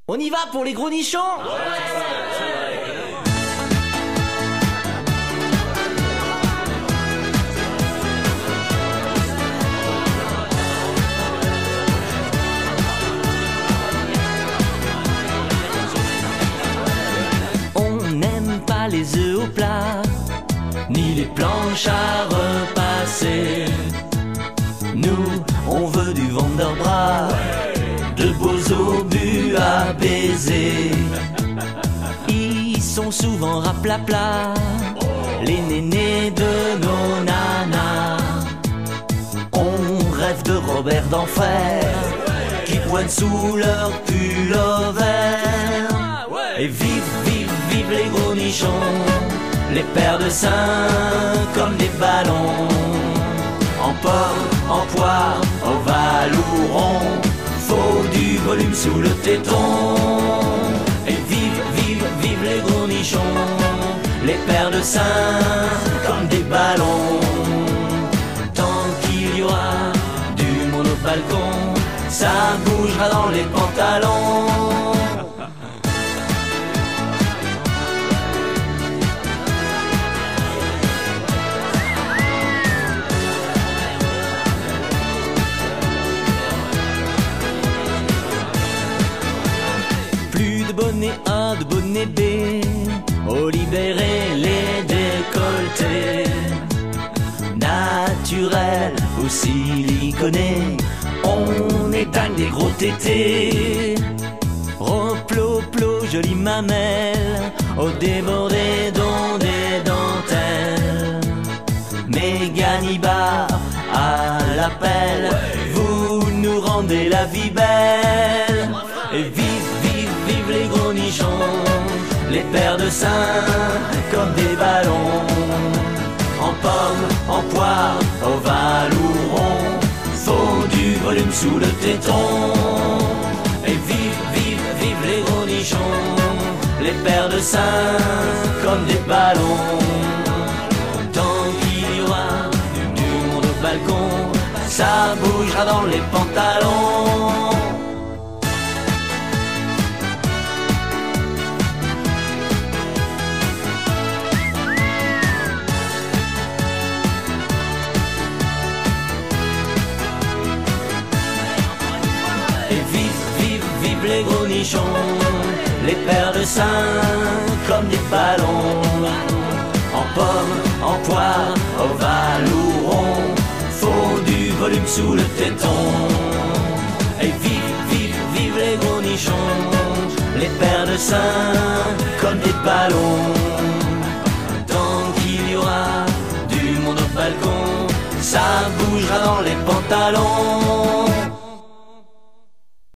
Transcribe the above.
On y va pour les gros nichons? On n'aime pas les œufs au plat, ni les planches à repasser. Nous, on veut du Vanderbras, de beaux obus à baiser. Ils sont souvent raplapla, les nénés de nos nanas. On rêve de Robert d'Enfer, qui pointe sous leur pull-over. Et vive, vive, vive les gros nichons, les paires de seins comme des ballons. En pomme, en poire, ovale ou rond, faut du volume sous le téton. Et vive, vive, vive les gros nichons, les paires de seins comme des ballons. Tant qu'il y aura du monde au balcon, ça bougera dans les pantalons. Bonnet A, de bonnet B, au libérer les décolletés. Naturel ou siliconé, on éteigne des gros tétés. Replo-plo, jolie mamelle, au débordé dont des dentelles. Méganibar à l'appel, vous nous rendez la vie belle. Et vive, vive, vive les gros nichons, les paires de seins comme des ballons. En pomme, en poire, ovale ou rond, faut du volume sous le téton. Et vive, vive, vive les gros nichons, les paires de seins comme des ballons. Tant qu'il y aura du monde au balcon, ça bougera dans les pantalons. Les gros nichons, les paires de seins comme des ballons. En pomme, en poire, ovale ou rond, faut du volume sous le téton. Et vive, vive, vive les gros nichons, les paires de seins comme des ballons. Tant qu'il y aura du monde au balcon, ça bougera dans les pantalons.